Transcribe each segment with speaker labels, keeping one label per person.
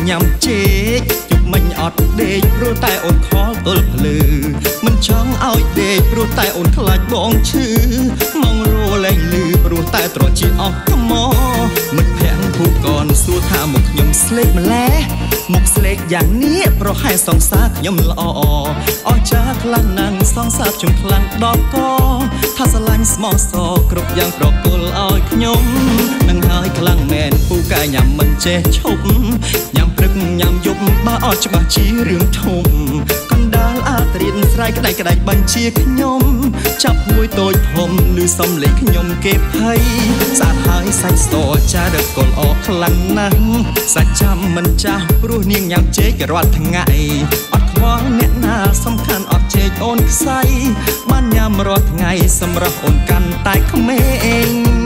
Speaker 1: ញ៉ាំជែកជប់មិញអត់ដេកព្រោះតែអូនខលទល់ភ្លឺមិនចង់ឲ្យដេកព្រោះតែអូនខ្លាចបងឈឺមករលែងលឺព្រោះតែត្រជាអស់ថ្មមិត្តភក្តិភូកនសួរថាមកខ្ញុំស្លេកម្លេះមកស្លេកយ៉ាងនេះប្រហែលសង្សារខ្ញុំល្អអស់ចាខ្លាំងណាស់សង្សារខ្ញុំខ្លាំងដល់កថាស្រឡាញ់ស្មោះសរគ្រប់យ៉ាងប្រគល់ឲ្យខ្ញុំនឹងហើយខ្លាំងមែនពូកែញ៉ាំមិនចេះឈប់ញ៉ាំព្រឹកញ៉ាំយប់បើអត់ច្បាស់ជារឿងធំកណ្ដាលអាត្រៀនស្រ័យក្តាច់បញ្ជាខ្ញុំចាប់មួយតូចធំឬសំលេងខ្ញុំគេភ័យស្អាតហើយសាច់សចារឹកកលអកខ្លាំងណាស់សាច់ចាំមិនចាស់ព្រោះនាងញ៉ាំជែករាល់ថ្ងៃអត់ខ្វល់អ្នកណាសំខាន់អត់ជែកអូនខ្សៃបានញ៉ាំរាល់ថ្ងៃសម្រាប់អូនកាន់តែក្មេង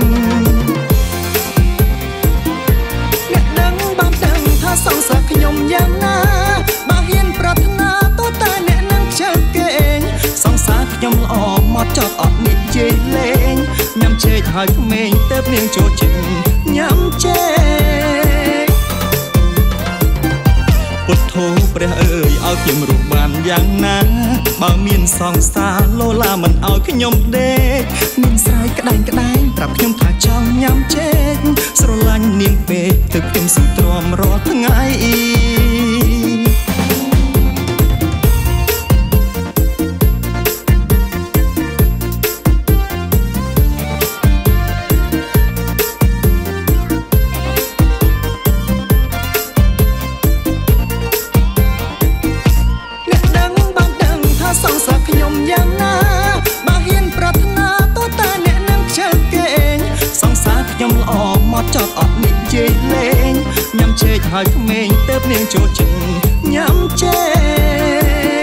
Speaker 1: អ្នកដឹងបានដឹងថាសង្សារខ្ញុំយ៉ាងណាបើហ៊ានប្រាថ្នាតើតែអ្នកនឹងខ្ជិលគេងសង្សារខ្ញុំល្អមកចត់អត់និយាយលេងញ៉ាំជែកហើយក្មេងទៅនាងចូលចិត្តញ៉ាំជែកពុទ្ធោព្រះអើយឲ្យខ្ញុំរស់បានយ៉ាងណាបើមានសង្សារលោឡាមិនឲ្យខ្ញុំដេកមានស្រ័យក្តែងប្រាប់ខ្ញុំថាចង់ញ៉ាំជែកស្រឡាញ់នាងពេកទៅខ្ញុំសុំទ្រាំរាល់ថ្ងៃសង្សារខ្ញុំយ៉ាងណាបើហ៊ានប្រាថ្នាតើតែអ្នកនឹងខ្ជិលគេងសង្សារខ្ញុំល្អមកចត់អត់និយាយលេងញ៉ាំជែកហើយក្មេងទៅនាងចូលចិត្តញ៉ាំជែក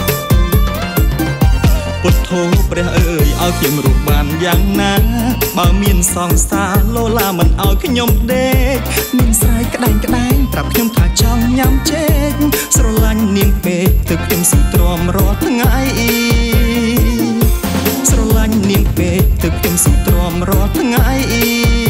Speaker 1: ពុទ្ធោព្រះអើយឲ្យខ្ញុំរស់បានយ៉ាងណាបើមានសង្សារលោឡាមិនឲ្យខ្ញុំដេកមានស្រ័យក្តែងប្រាប់ខ្ញុំថាចង់ញ៉ាំជែកស្រឡាញ់នាងពេកទៅខ្ញុំសុំទ្រាំរាល់ថ្ងៃស្រឡាញ់នាងពេកទៅខ្ញុំសុំទ្រាំរាល់ថ្ងៃ